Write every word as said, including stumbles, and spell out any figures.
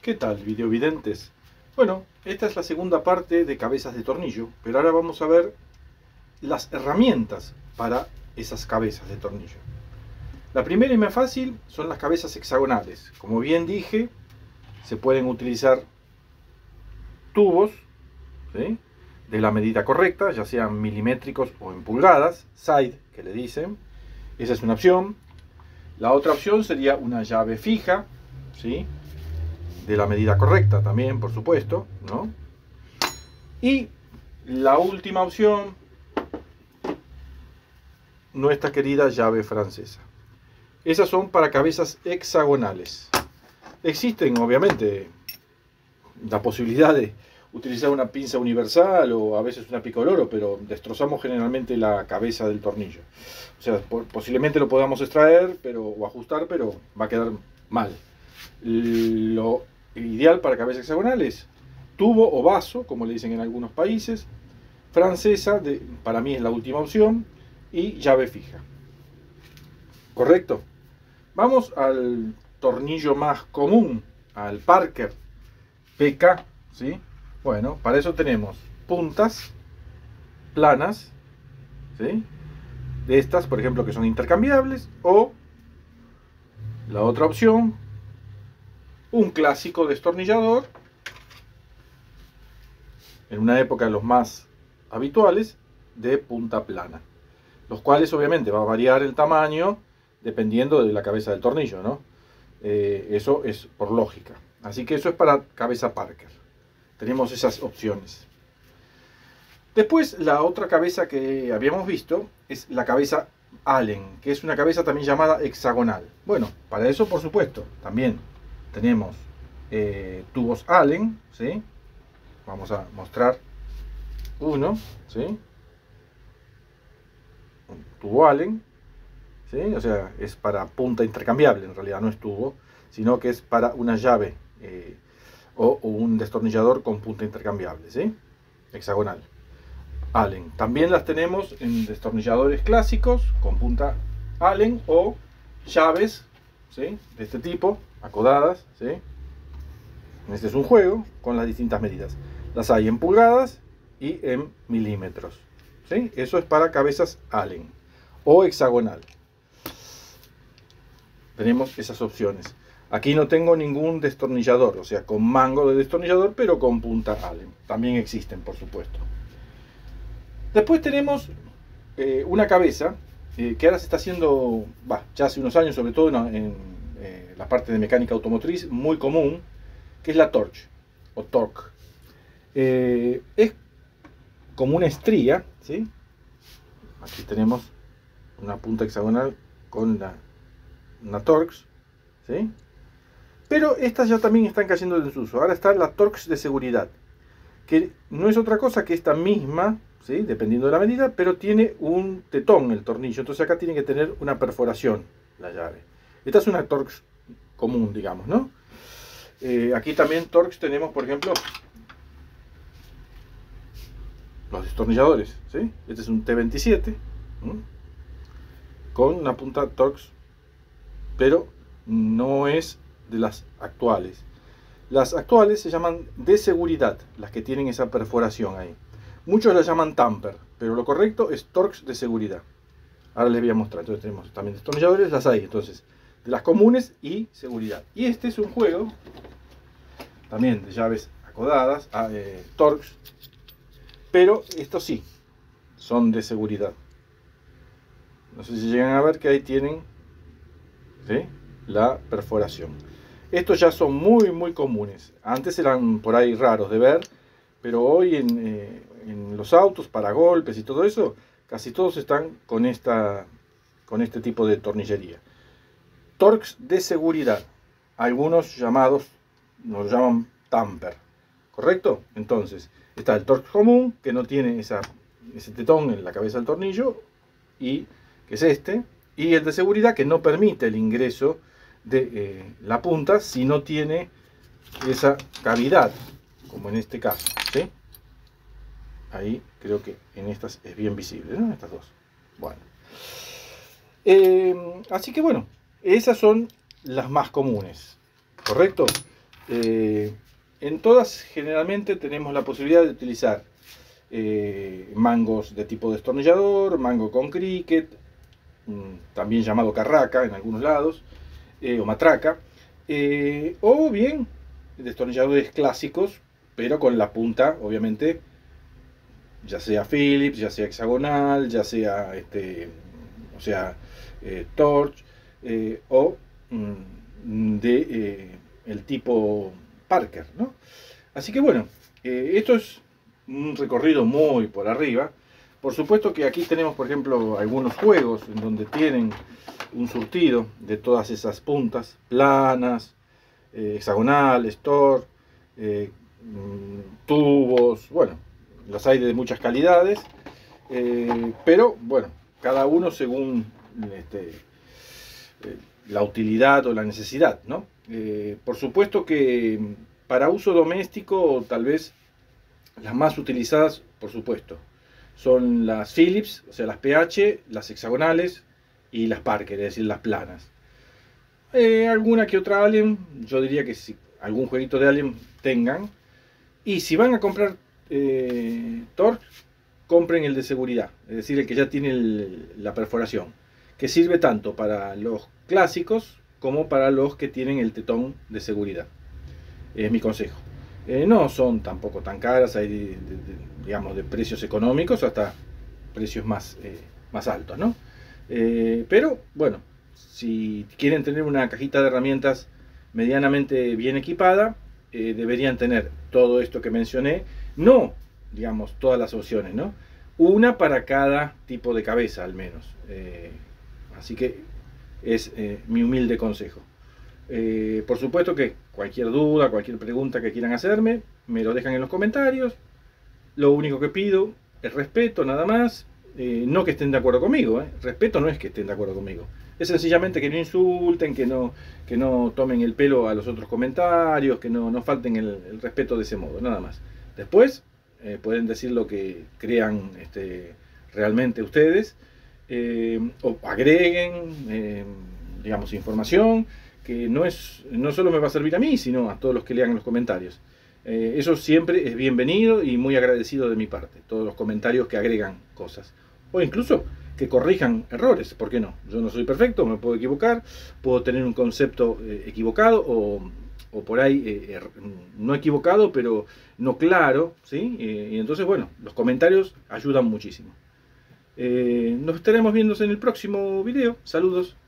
¿Qué tal, videovidentes? Bueno, esta es la segunda parte de cabezas de tornillo, pero ahora vamos a ver las herramientas para esas cabezas de tornillo. La primera y más fácil son las cabezas hexagonales. Como bien dije, se pueden utilizar tubos, ¿sí?, de la medida correcta, ya sean milimétricos o en pulgadas, side que le dicen. Esa es una opción. La otra opción sería una llave fija, ¿sí?, de la medida correcta también, por supuesto, ¿no? Y la última opción, nuestra querida llave francesa. Esas son para cabezas hexagonales. Existen, obviamente, la posibilidad de utilizar una pinza universal o a veces una picoloro, pero destrozamos generalmente la cabeza del tornillo. O sea, posiblemente lo podamos extraer pero, o ajustar, pero va a quedar mal. Lo ideal para cabezas hexagonales, tubo o vaso, como le dicen en algunos países, francesa, de, para mí es la última opción, y llave fija. ¿Correcto? Vamos al tornillo más común, al Parker P K, ¿sí? Bueno, para eso tenemos puntas planas, ¿sí?, de estas, por ejemplo, que son intercambiables, o la otra opción, un clásico destornillador, en una época los más habituales, de punta plana, los cuales obviamente va a variar el tamaño dependiendo de la cabeza del tornillo, ¿no? Eh, eso es por lógica. Así que eso es para cabeza Parker. Tenemos esas opciones. Después, la otra cabeza que habíamos visto es la cabeza Allen, que es una cabeza también llamada hexagonal. Bueno, para eso, por supuesto, también tenemos eh, tubos Allen, ¿sí? Vamos a mostrar uno, ¿sí? Un tubo Allen, ¿sí? O sea, es para punta intercambiable, en realidad no es tubo, sino que es para una llave eh, o, o un destornillador con punta intercambiable, ¿sí? Hexagonal. Allen. También las tenemos en destornilladores clásicos con punta Allen o llaves, ¿sí?, de este tipo, acodadas, ¿sí? Este es un juego con las distintas medidas. Las hay en pulgadas y en milímetros, ¿sí? Eso es para cabezas Allen o hexagonal. Tenemos esas opciones. Aquí no tengo ningún destornillador, o sea, con mango de destornillador, pero con punta Allen. También existen, por supuesto. Después tenemos eh, una cabeza eh, que ahora se está haciendo, bah, ya hace unos años, sobre todo en, en eh, la parte de mecánica automotriz, muy común, que es la Torch o Torque. Eh, es como una estría, ¿sí? Aquí tenemos una punta hexagonal con la, una Torx, ¿sí? Pero estas ya también están cayendo en desuso. Ahora está la Torx de seguridad, que no es otra cosa que esta misma, ¿sí?, dependiendo de la medida, pero tiene un tetón el tornillo. Entonces acá tiene que tener una perforación la llave. Esta es una Torx común, digamos, ¿no? Eh, aquí también Torx tenemos, por ejemplo, los destornilladores, ¿sí? Este es un T veintisiete, ¿sí?, con una punta Torx, pero no es de las actuales. Las actuales se llaman de seguridad, las que tienen esa perforación ahí. Muchos las llaman tamper, pero lo correcto es Torx de seguridad. Ahora les voy a mostrar. Entonces tenemos también destornilladores, las hay, entonces, de las comunes y seguridad. Y este es un juego también de llaves acodadas, eh, Torx, pero estos sí son de seguridad. No sé si llegan a ver que ahí tienen, ¿sí?, la perforación. Estos ya son muy muy comunes. Antes eran por ahí raros de ver, pero hoy en, eh, en los autos para golpes y todo eso, casi todos están con, esta, con este tipo de tornillería. Torx de seguridad. Algunos llamados nos llaman tamper. ¿Correcto? Entonces, está el Torx común, que no tiene esa, ese tetón en la cabeza del tornillo, y que es este, y el de seguridad, que no permite el ingreso de eh, la punta si no tiene esa cavidad, como en este caso, ¿sí? Ahí creo que en estas es bien visible, ¿no? Estas dos. Bueno. Eh, así que bueno, esas son las más comunes, ¿correcto? Eh, en todas generalmente tenemos la posibilidad de utilizar eh, mangos de tipo destornillador, mango con cricket, también llamado carraca en algunos lados, eh, o matraca, eh, o bien destornilladores clásicos, pero con la punta, obviamente, ya sea Phillips, ya sea hexagonal, ya sea, este, o sea, eh, Torch, eh, o mm, de eh, el tipo Parker, ¿no? Así que bueno, eh, esto es un recorrido muy por arriba. Por supuesto que aquí tenemos, por ejemplo, algunos juegos en donde tienen un surtido de todas esas puntas, planas, eh, hexagonales, Tor, eh, tubos, bueno, los hay de muchas calidades, eh, pero bueno, cada uno según este, eh, la utilidad o la necesidad, ¿no? Eh, por supuesto que para uso doméstico, tal vez las más utilizadas, por supuesto, son las Phillips, o sea, las P H, las hexagonales y las Parker, es decir, las planas. Eh, alguna que otra Allen, yo diría que si algún jueguito de Allen tengan. Y si van a comprar eh, Torx, compren el de seguridad, es decir, el que ya tiene el, la perforación, que sirve tanto para los clásicos como para los que tienen el tetón de seguridad. Es mi consejo. Eh, no son tampoco tan caras, hay de, de, de, digamos de precios económicos hasta precios más, eh, más altos, ¿no? Eh, pero bueno, si quieren tener una cajita de herramientas medianamente bien equipada, eh, deberían tener todo esto que mencioné, no digamos todas las opciones, ¿no? Una para cada tipo de cabeza al menos. Eh, así que es eh, mi humilde consejo. Eh, por supuesto que cualquier duda, cualquier pregunta que quieran hacerme, me lo dejan en los comentarios. Lo único que pido es respeto, nada más. Eh, no que estén de acuerdo conmigo, ¿eh? Respeto no es que estén de acuerdo conmigo. Es sencillamente que no insulten, que no, que no tomen el pelo a los otros comentarios, que no, no falten el, el respeto de ese modo, nada más. Después eh, pueden decir lo que crean este, realmente ustedes, eh, o agreguen, eh, digamos, información que no, es, no solo me va a servir a mí, sino a todos los que lean los comentarios. Eh, eso siempre es bienvenido y muy agradecido de mi parte, todos los comentarios que agregan cosas. O incluso que corrijan errores, ¿por qué no? Yo no soy perfecto, me puedo equivocar, puedo tener un concepto eh, equivocado o, o por ahí eh, er, no equivocado, pero no claro, ¿sí? Eh, y entonces, bueno, los comentarios ayudan muchísimo. Eh, nos estaremos viendo en el próximo video. Saludos.